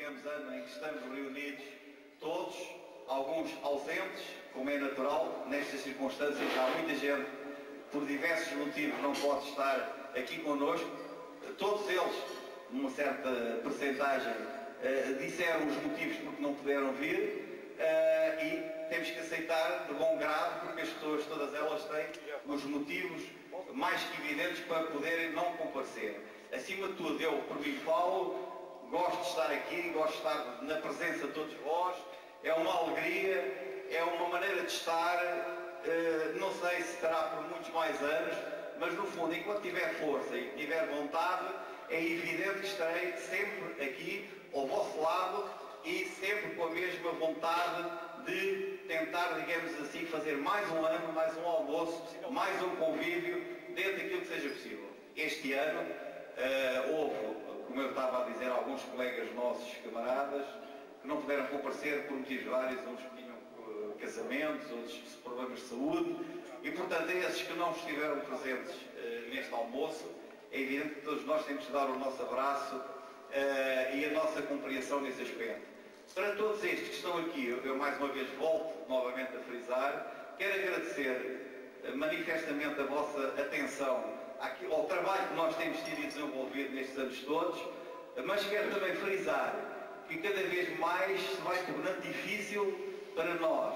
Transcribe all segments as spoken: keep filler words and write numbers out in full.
digamos, ano em que estamos reunidos todos, alguns ausentes, como é natural, nestas circunstâncias há muita gente, por diversos motivos, não pode estar aqui connosco. Todos eles, uma certa percentagem, uh, disseram os motivos porque não puderam vir, uh, e temos que aceitar de bom grado, porque as pessoas, todas elas, têm os motivos mais que evidentes para poderem não comparecer. Acima de tudo, eu, por mim, falo, gosto de estar aqui, gosto de estar na presença de todos vós, é uma alegria, é uma maneira de estar, uh, não sei se estará por muitos mais anos, mas no fundo, enquanto tiver força e tiver vontade, é evidente que estarei sempre aqui ao vosso lado e sempre com a mesma vontade de tentar, digamos assim, fazer mais um ano, mais um almoço, mais um convívio, dentro daquilo que seja possível. Este ano uh, houve, como eu estava a dizer, alguns colegas nossos, camaradas, que não puderam comparecer por motivos vários, uns que tinham uh, casamentos, outros problemas de saúde, e portanto, esses que não estiveram presentes uh, neste almoço, é evidente que todos nós temos de dar o nosso abraço uh, e a nossa compreensão nesse aspecto. Para todos estes que estão aqui, eu, eu mais uma vez volto novamente a frisar, quero agradecer uh, manifestamente a vossa atenção aqui, ao trabalho que nós temos tido e desenvolvido nestes anos todos, uh, mas quero também frisar que cada vez mais se vai tornando difícil para nós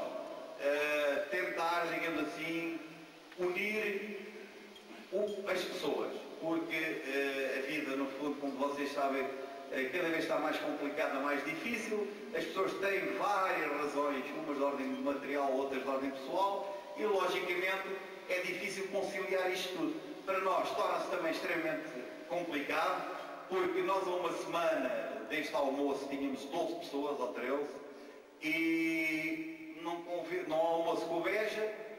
uh, tentar, digamos assim, unir o, as pessoas, porque uh, a vida, no fundo, como vocês sabem, uh, cada vez está mais complicada, mais difícil, as pessoas têm várias razões, umas de ordem material, outras de ordem pessoal, e logicamente é difícil conciliar isto tudo. Para nós torna-se também extremamente complicado, porque nós a uma semana deste almoço tínhamos doze pessoas, ou treze, e não, não há almoço com o Beja,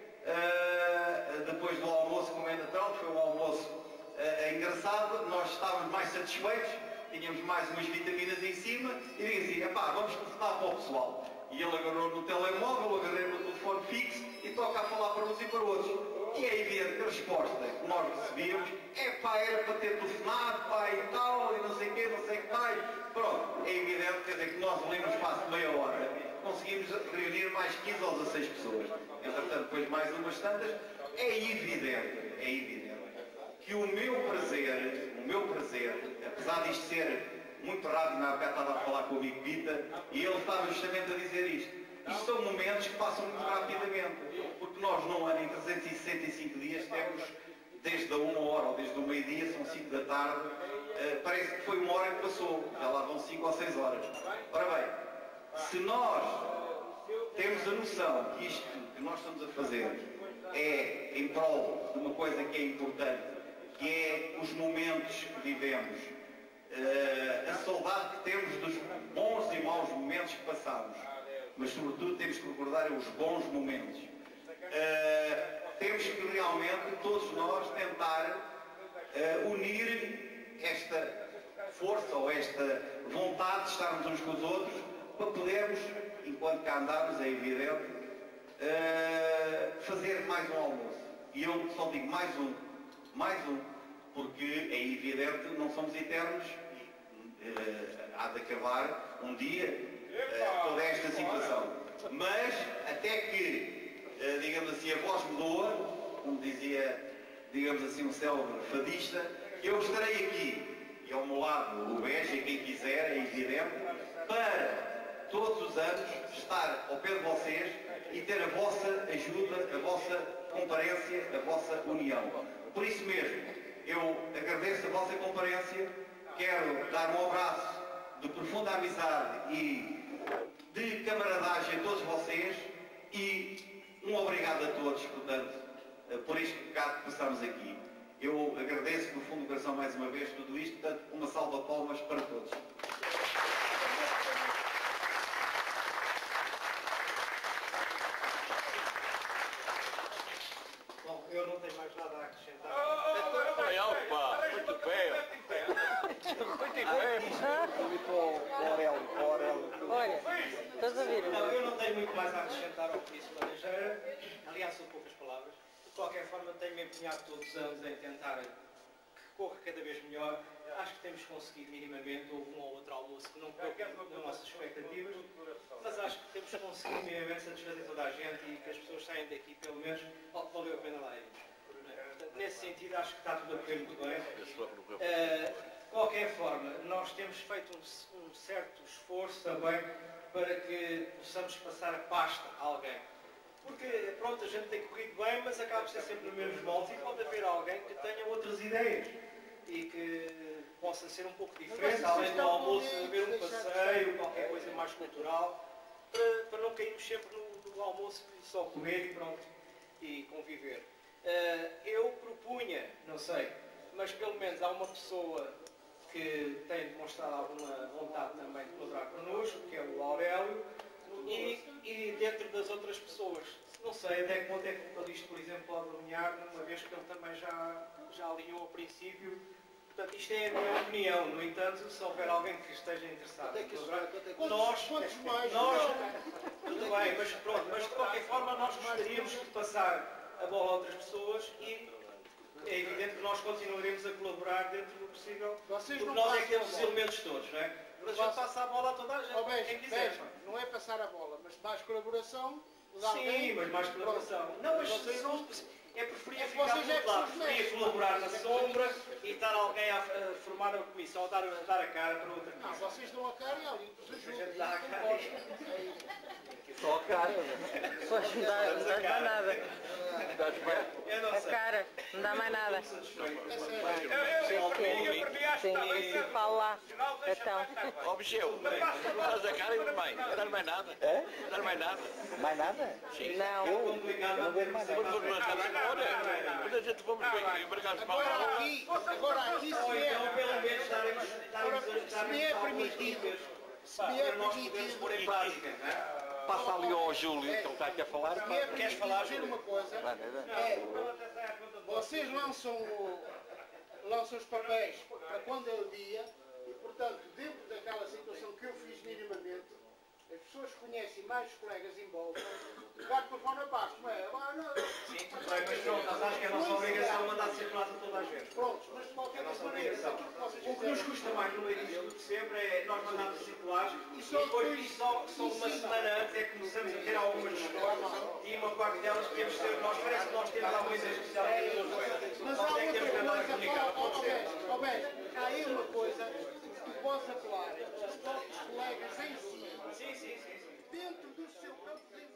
uh, depois do almoço, como é natural, foi um almoço uh, engraçado, nós estávamos mais satisfeitos, tínhamos mais umas vitaminas em cima, e digo assim, epá, vamos telefonar para o pessoal. E ele agarrou no telemóvel, agarrei no telefone fixo, e toca a falar para uns e para outros. E é evidente que a resposta que nós recebíamos é pá, era para ter telefonado, pá, e tal, e não sei o quê, não sei o que mais. Pronto, é evidente, quer dizer, que nós ali no espaço de meia hora conseguimos reunir mais quinze ou dezasseis pessoas. Entretanto, depois mais umas tantas. É evidente, é evidente que o meu prazer, o meu prazer, apesar disto ser muito rápido, na época estava a falar com o amigo Pita, e ele estava justamente a dizer isto. Isto são momentos que passam muito rapidamente, porque nós num ano em trezentos e sessenta e cinco dias temos, desde a uma hora ou desde o meio-dia, são cinco da tarde, uh, parece que foi uma hora que passou, já lá vão cinco ou seis horas. Ora bem, se nós temos a noção que isto que nós estamos a fazer é em prol de uma coisa que é importante, que é os momentos que vivemos, uh, a saudade que temos dos bons e maus momentos que passamos, mas sobretudo temos que recordar os bons momentos. Uh, temos que realmente, todos nós, tentar uh, unir esta força ou esta vontade de estarmos uns com os outros para podermos, enquanto cá andarmos, é evidente, uh, fazer mais um almoço. E eu só digo mais um, mais um, porque é evidente, não somos eternos, uh, há de acabar um dia Uh, toda esta situação, mas até que, uh, digamos assim, a voz me doa, como dizia, digamos assim, um célebre fadista, eu estarei aqui, e ao meu lado o Beja, quem quiser, é evidente, para todos os anos estar ao pé de vocês e ter a vossa ajuda, a vossa comparência, a vossa união. Por isso mesmo, eu agradeço a vossa comparência, quero dar um abraço de profunda amizade e de camaradagem a todos vocês e um obrigado a todos, portanto, por este pecado que passamos aqui. Eu agradeço do fundo do coração mais uma vez tudo isto, portanto, uma salva de palmas para todos. Bom, eu não tenho mais nada a acrescentar. Ai, opa, muito bem. Muito bem. Olha, estás a ver? Não, eu não tenho muito mais a acrescentar ao que disse o Laranjeira. Aliás, são poucas palavras. De qualquer forma, tenho-me empenhado todos os anos em tentar que corra cada vez melhor. Acho que temos conseguido minimamente, houve um ou outro almoço que não cumpriu as nossas expectativas, mas acho que temos conseguido minimamente satisfazer toda a gente e que as pessoas saem daqui, pelo menos, oh, valeu a pena lá irmos. Portanto, nesse sentido, acho que está tudo a correr muito bem. Uh, de qualquer forma, nós temos feito um, um certo esforço também para que possamos passar a pasta a alguém. Porque, pronto, a gente tem corrido bem, mas acaba por ser sempre no mesmo molde e pode haver alguém que tenha outras ideias e que possa ser um pouco diferente, além do almoço, haver um passeio, qualquer coisa mais cultural, para, para não cairmos sempre no, no almoço e só comer e pronto, e conviver. Uh, eu propunha, não sei, mas pelo menos há uma pessoa que tem demonstrado alguma vontade também de colaborar connosco, que é o Aurélio, e, e dentro das outras pessoas, não sei até que ponto é que o Calixto, por exemplo, pode alinhar, uma vez que ele também já, já alinhou ao princípio. Portanto, isto é a minha opinião. No entanto, se houver alguém que esteja interessado em colaborar, nós, nós, tudo bem, mas pronto, mas de qualquer forma nós gostaríamos de passar a bola a outras pessoas e é evidente que nós continuaremos a colaborar dentro do possível, porque nós é que temos os elementos todos, não é? Mas a gente passa a bola a toda a gente, oh, bem, quem quiser. bem, não é passar a bola, mas mais colaboração. Sim, mas mais colaboração. Não, mas vocês não... É preferível ficar vocês é do que lado, se preferia colaborar na sombra e estar alguém a, a formar a comissão, a dar, a dar a cara para outra Não, comissão. vocês dão a cara e ali vos A gente ajudam. dá a cara. Só a cara. Só não dá, não dá mais nada. Eu não A sei. cara, não dá mais nada. Sim, fala lá. Então. Ó, Michel, dás a cara e não vai. Não dá mais nada. É? Não dá mais nada. Mais nada? Sim. Não. Eu não vejo mais nada. Vamos marcar agora. Quando a gente vamos embarcar as Agora palavras. aqui, agora aqui se Ou então, é, pelo menos, daremos, daremos, se me daremos é algumas permitido, dicas se me é para nós podermos pôr em permitido, prática. Não é? Passa ali ao Júlio, que ele está aqui a falar. se me é Queres permitido falar, dizer Júlio? uma coisa, é, vocês lançam, o- lançam os papéis para quando é o dia e, portanto, dentro daquela situação que eu fiz minimamente, as pessoas conhecem mais os colegas em volta, vai de forma a baixo, não é? Agora, não, Sim, tudo bem, mas pronto, nós acho que é a nossa obrigação mandar circular a toda a gente. prontos, mas de qualquer É a nossa maneira, obrigação. aquilo que vocês O que nos fizeram, custa mais no meio disto tudo sempre é nós mandarmos circular e só depois depois- disso só, só uma semana antes é que começamos a ter algumas questões e uma parte delas que temos que ter, nós parece que nós temos alguma coisa especial que temos mas nós há é que temos que outra andar a coisa, comunicar, ó, pode ó, ser. bem, ó, bem, há aí uma coisa que posso apelar, os próprios colegas em si, Sim, sim, sim, sim. dentro do seu campo de